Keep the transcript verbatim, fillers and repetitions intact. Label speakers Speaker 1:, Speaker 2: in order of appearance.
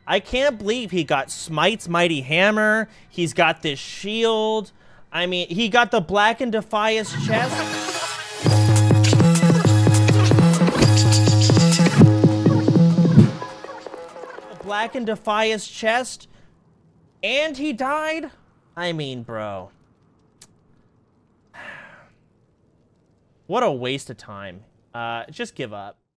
Speaker 1: I can't believe he got Smite's mighty hammer. He's got this shield. I mean, he got the Black and Defias chest. Black and Defias chest, and he died? I mean, bro. What a waste of time. Uh, just give up.